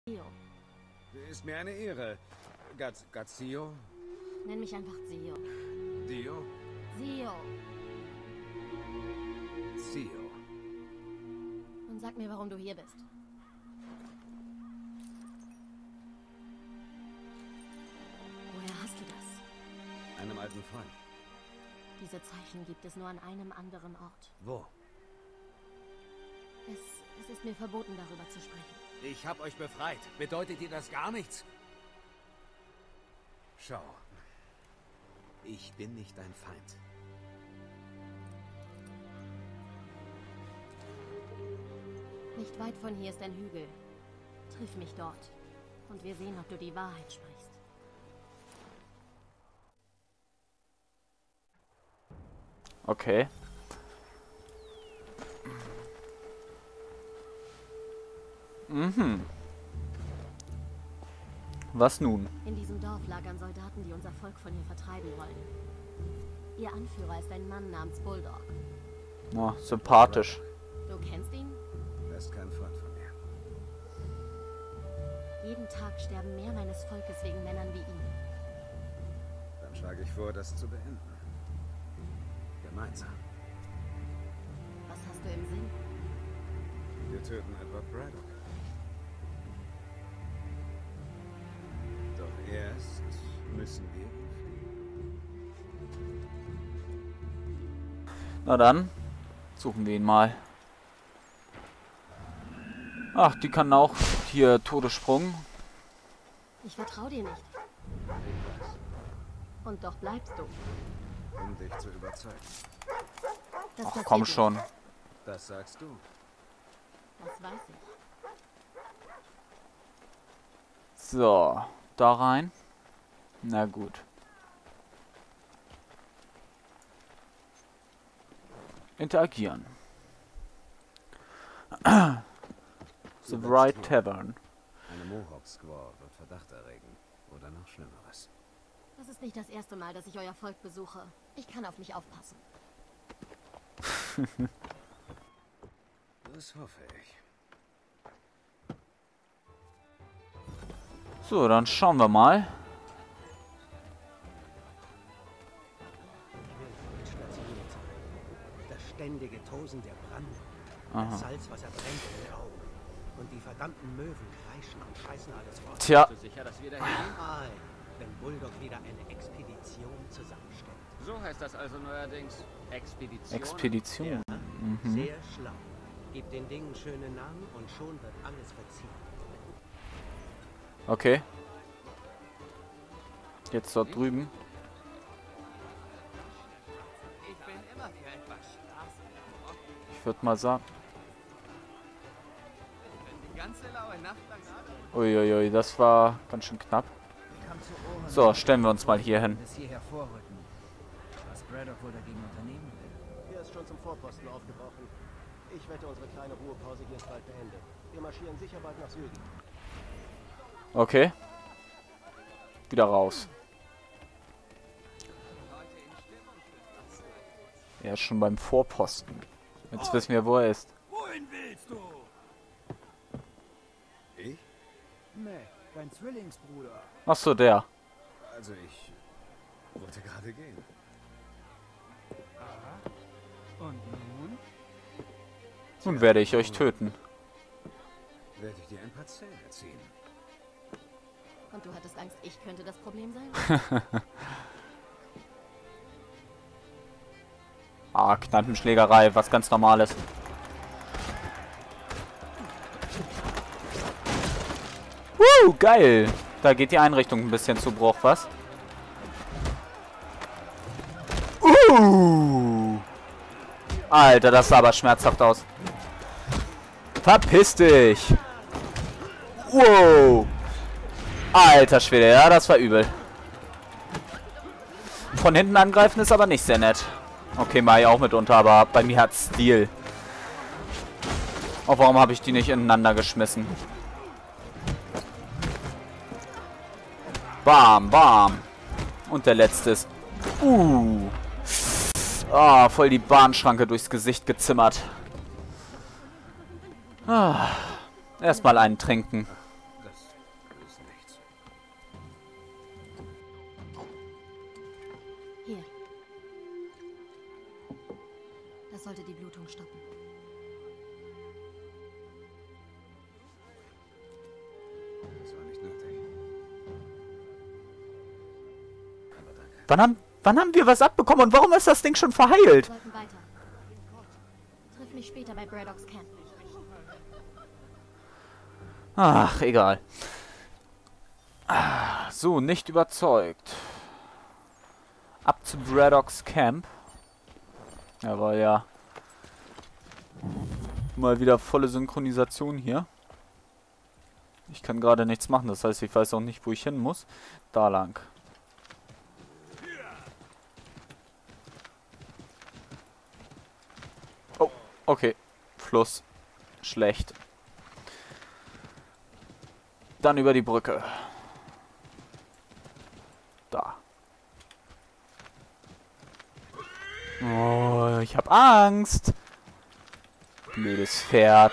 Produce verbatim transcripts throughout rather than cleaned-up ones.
Ist mir eine Ehre. Gaz Gazio? Nenn mich einfach Zio. Dio? Zio. Zio. Und sag mir, warum du hier bist. Woher hast du das? Einem alten Freund. Diese Zeichen gibt es nur an einem anderen Ort. Wo? Es, es ist mir verboten, darüber zu sprechen. Ich hab euch befreit. Bedeutet dir das gar nichts? Schau. Ich bin nicht dein Feind. Nicht weit von hier ist ein Hügel. Triff mich dort. Und wir sehen, ob du die Wahrheit sprichst. Okay. Mhm. Was nun? In diesem Dorf lagern Soldaten, die unser Volk von hier vertreiben wollen. Ihr Anführer ist ein Mann namens Bulldog. Na, sympathisch. Du kennst ihn? Er ist kein Freund von mir. Jeden Tag sterben mehr meines Volkes wegen Männern wie ihm. Dann schlage ich vor, das zu beenden. Gemeinsam. Was hast du im Sinn? Wir töten Edward Braddock. Doch erst müssen wir ihn fliehen. Na dann, suchen wir ihn mal. Ach, die kann auch hier Todessprung. Ich vertraue dir nicht. Und doch bleibst du. Um dich zu überzeugen. Das Ach passiert komm nicht. schon. Das sagst du. Das weiß ich. So, da rein. Na gut. Interagieren. The Bright Tavern. Eine Mohawk-Squaw wird Verdacht erregen. Oder noch Schlimmeres. Das ist nicht das erste Mal, dass ich euer Volk besuche. Ich kann auf mich aufpassen. Das hoffe ich. So, dann schauen wir mal. Das ständige Tosen der Brandung. Aha. Das Salzwasser brennt in den Augen. Und die verdammten Möwen kreischen und scheißen alles fort. Tja, Bist du sicher, dass wir da hingehen? Ei, wenn Bulldog wieder eine Expedition zusammenstellt. So heißt das also neuerdings. Expedition. Expedition. Ja, Mhm. sehr schlau. Gib den Dingen schöne Namen und schon wird alles verziehen. Okay. Jetzt dort drüben. Ich bin immer für etwas Straße. Ich würde mal sagen. Die ganze laue Nacht lang gerade. Uiuiui, das war ganz schön knapp. So, stellen wir uns mal hier hin. Bis hierher vorrücken. Was Braddock wohl dagegen unternehmen will. Er ist schon zum Vorposten aufgebrochen. Ich wette, unsere kleine Ruhepause hier ist bald beendet. Wir marschieren sicher bald nach Süden. Okay. Wieder raus. Er ist schon beim Vorposten. Jetzt wissen wir, wo er ist. Wohin willst du? Ich? Mac, dein Zwillingsbruder. Ach so, der. Also ich wollte gerade gehen. Und nun? Nun werde ich euch töten. Werde ich dir ein paar Zähne ziehen. Und du hattest Angst, ich könnte das Problem sein? Ah, Kneipenschlägerei, was ganz Normales. Woo, geil. Da geht die Einrichtung ein bisschen zu Bruch, was? Uh. Alter, das sah aber schmerzhaft aus. Verpiss dich. Wow. Alter Schwede, ja, das war übel. Von hinten angreifen ist aber nicht sehr nett. Okay, Mai auch mitunter, aber bei mir hat Stil. Oh, warum habe ich die nicht ineinander geschmissen? Bam, bam. Und der letzte ist... Uh. Ah, voll die Bahnschranke durchs Gesicht gezimmert. Ah. Erstmal einen trinken. Das sollte die Blutung stoppen. Das war nicht nötig. Aber danke. Wann haben, wann haben wir was abbekommen und warum ist das Ding schon verheilt? Wir sollten weiter. Triff mich später bei Braddocks Camp. Ach, egal. Ah, so, nicht überzeugt. Ab zu Braddocks Camp. Ja, war ja mal wieder volle Synchronisation hier. Ich kann gerade nichts machen, das heißt, ich weiß auch nicht, wo ich hin muss. Da lang. Oh, okay. Fluss. Schlecht. Dann über die Brücke. Da. Oh, ich hab Angst. Blödes Pferd.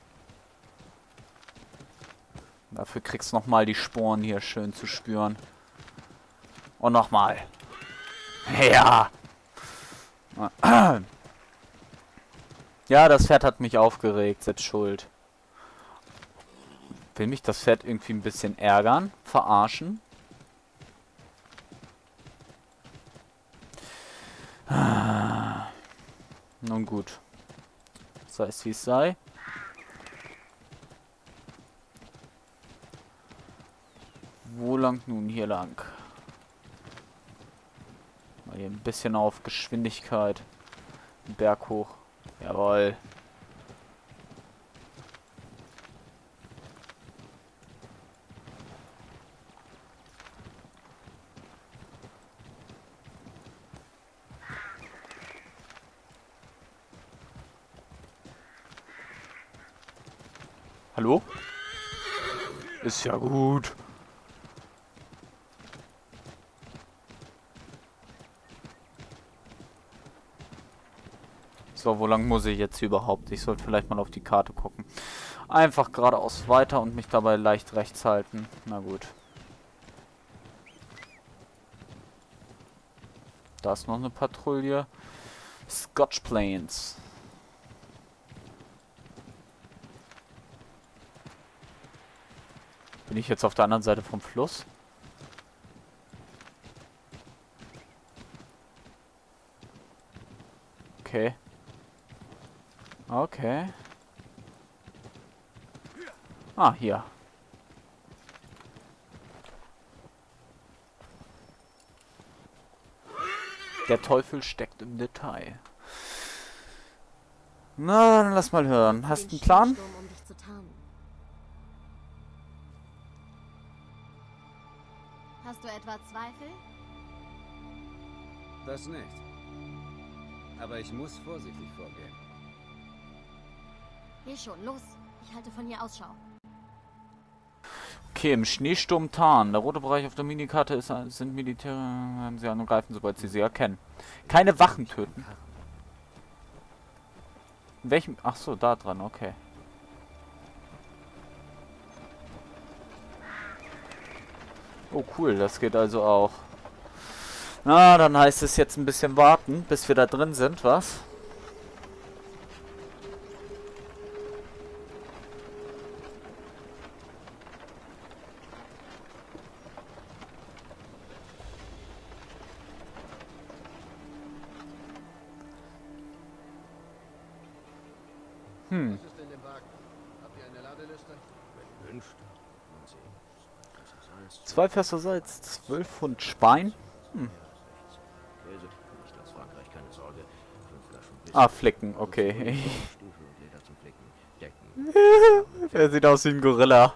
Dafür kriegst du nochmal die Sporen hier schön zu spüren. Und nochmal. Ja. Ja, das Pferd hat mich aufgeregt. Selbst schuld. Will mich das Pferd irgendwie ein bisschen ärgern? Verarschen? Nun gut. Sei es wie es sei. Wo lang nun? Hier lang. Mal hier ein bisschen auf Geschwindigkeit. Den Berg hoch. Jawohl. Hallo? Ist ja gut. So, wo lang muss ich jetzt überhaupt? Ich sollte vielleicht mal auf die Karte gucken. Einfach geradeaus weiter und mich dabei leicht rechts halten. Na gut. Da ist noch eine Patrouille. Scotch Plains. Bin ich jetzt auf der anderen Seite vom Fluss? Okay. Okay. Ah, hier. Der Teufel steckt im Detail. Na, dann lass mal hören. Hast du einen Plan? Schneesturm, um dich zu tarnen. Hast du etwa Zweifel? Das nicht. Aber ich muss vorsichtig vorgehen. Geh schon, los. Ich halte von hier Ausschau. Okay, im Schneesturm tarnen. Der rote Bereich auf der Minikarte ist, sind Militäre, werden sie angreifen, sobald sie sie erkennen. Keine Wachen töten. In welchem? Ach so, da dran, okay. Oh cool, das geht also auch. Na, dann heißt es jetzt ein bisschen warten, bis wir da drin sind, was? Hm. Was ist in dem Wagen? Habt ihr eine Ladeliste? Wenn wünscht. Und Sie. Salz, Zwei Fässer Salz, zwölf Pfund Spein. Hm. Käse, nicht aus Frankreich, keine Sorge. Fünf Flaschen Whisky. Ah, Flicken, okay. Stiefel und Leder zum Flicken. Decken. Er sieht aus wie ein Gorilla.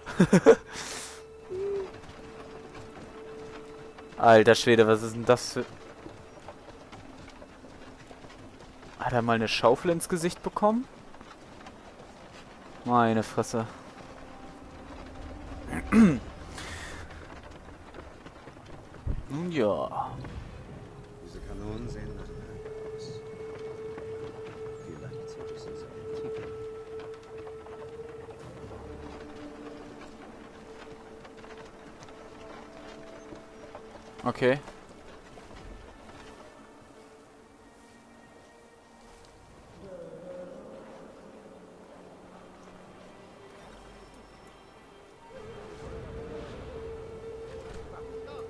Alter Schwede, was ist denn das für... Hat er mal eine Schaufel ins Gesicht bekommen? Meine Fresse. Nun ja. Diese Kanonen sehen nach Berg aus. Vielleicht sollte ich sie selektieren. Okay.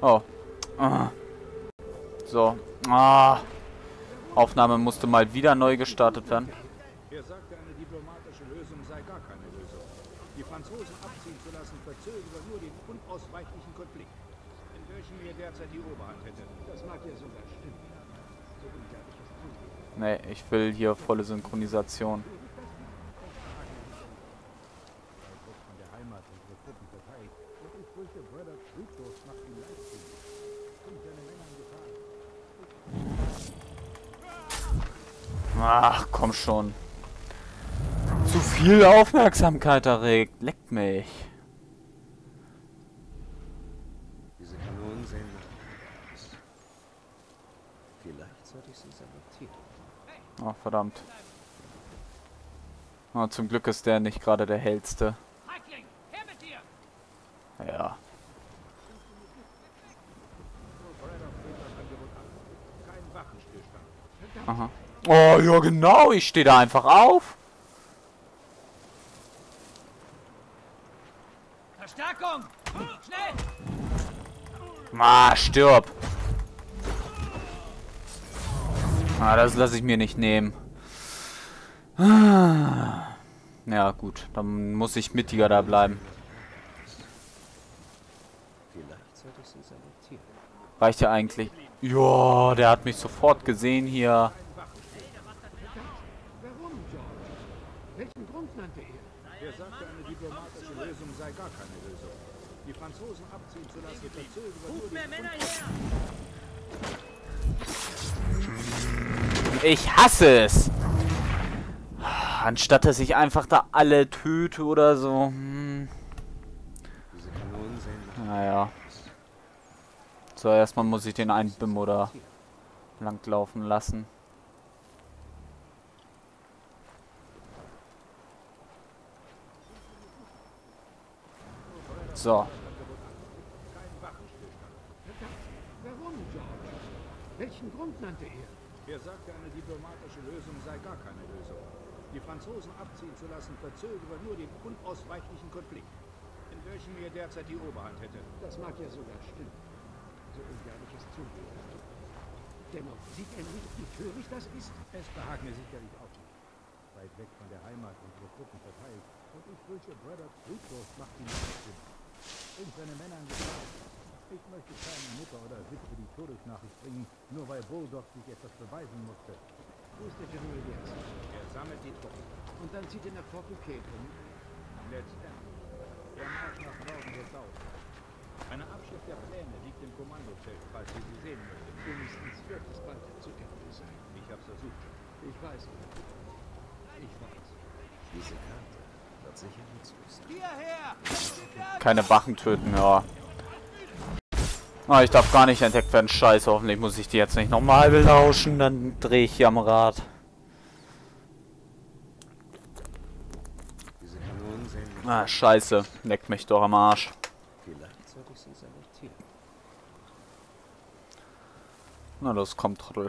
Oh. Ah. So. Ah. Aufnahme musste mal wieder neu gestartet werden. Er sagte, eine diplomatische Lösung sei gar keine Lösung. Die Franzosen abziehen zu lassen, verzögere nur den unausweichlichen Konflikt, in welchem er derzeit die Oberhand hätte. Das mag ja sogar stimmen. So unglaublich es zugeht. Nee, ich will hier volle Synchronisation. Von der Heimat unsere Truppen verteilt. Und ich fürchte, Braddock Blutdurst macht ihn leicht. Und seine Männer in Gefahr. Ach, komm schon. Zu viel Aufmerksamkeit erregt. Leckt mich. Diese Kanonen sehen nach aus. Vielleicht sollte ich sie sabotieren. Oh, verdammt. Oh, zum Glück ist der nicht gerade der hellste. Feigling, her mit dir! Ja. Kein Waffenstillstand. Aha. Oh, ja genau. Ich stehe da einfach auf. Verstärkung! Schnell! Ah, stirb. Ah, das lasse ich mir nicht nehmen. Ah. Ja, gut. Dann muss ich mittiger da bleiben. Vielleicht sollte ich sie sabotieren. Reicht ja eigentlich. Ja, der hat mich sofort gesehen hier. Warum, George? Welchen Grund nannte er? Er sagte, eine diplomatische Lösung sei gar keine Lösung. Die Franzosen abziehen zu lassen, verzögere nur den Männer her! Ich hasse es. Anstatt dass ich einfach da alle töte oder so. Hm. Diese Kanonen sehen nach Naja. So, erstmal muss ich den einen B I M oder langlaufen lassen. So. Warum, George? Welchen Grund nannte er? Er sagte, eine diplomatische Lösung sei gar keine Lösung. Die Franzosen abziehen zu lassen, verzögere nur den unausweichlichen Konflikt, in welchem er derzeit die Oberhand hätte. Das mag ja sogar stimmen. So unglaublich es zugeht. Dennoch sieht er nicht, wie töricht das ist? Es behagt mir sicherlich auch nicht. Weit weg von der Heimat unsere Truppen verteilt. Und ich fürchte, Braddock Blutdurst macht ihn nicht. Und seine Männer in Gefahr. Ich möchte keine Mutter oder Witwe die Todesnachricht bringen, nur weil Bulldog sich etwas beweisen musste. Wo ist der General jetzt? Er sammelt die Truppen. Und dann zieht er nach Fort Bouquet um. Letztendlich. Der Marsch nach Norden wird dauern. Eine Abschrift der Pläne liegt im Kommandozelt, falls Sie sie sehen möchten. Wenigstens wird es bald zu Ende sein. Ich hab's versucht. Ich weiß. Ich weiß. diese Karte. Wird sicher nützlich sein. Hierher! Keine Wachen töten, ja. Ah, ich darf gar nicht entdeckt werden. Scheiße, hoffentlich muss ich die jetzt nicht nochmal belauschen. Dann drehe ich hier am Rad. Diese Kanonen sehen nicht Ah, scheiße. Leckt mich doch am Arsch. Vielleicht sollte ich sie sabotieren. Na los, komm, Trottel.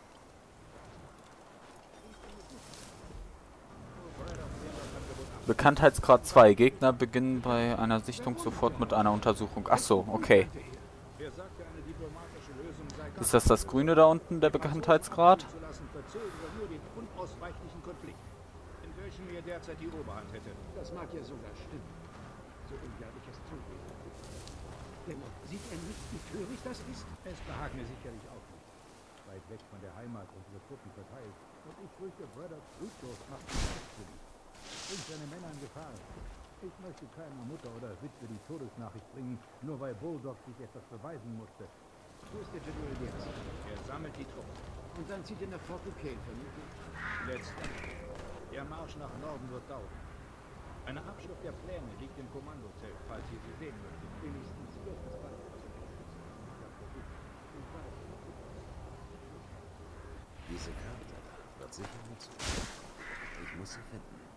Bekanntheitsgrad zwei. Gegner beginnen bei einer Sichtung sofort mit einer Untersuchung. Ach so, okay. Er sagte, eine diplomatische Lösung sei gar Ist das das Grüne da unten, der Bekanntheitsgrad? zu lassen, verzögere nur den unausweichlichen Konflikt, in welchem er derzeit die Oberhand hätte. Das mag ja sogar stimmen. So unglaublich es zugeht. Dennoch sieht er nicht, wie töricht das ist? Es behagt mir sicherlich auch nicht. Weit weg von der Heimat unsere Truppen verteilt. Und ich fürchte, Braddock Blutdurst macht ihn leichtsinnig. Und seine Männer in Gefahr. Ich möchte keiner Mutter oder Witwe die Todesnachricht bringen, nur weil Bulldog sich etwas beweisen musste. Wo ist der General jetzt? Er sammelt die Truppen. Und dann zieht er nach Fort Bouquet, vermutlich. Letztendlich. Der Marsch nach Norden wird dauern. Eine Abschrift der Pläne liegt im Kommandozelt, falls Sie sie sehen möchten. Wenigstens wird es bald zu Ende sein. Ich weiß. Diese Karte wird sicher nützlich sein. Ich muss sie finden.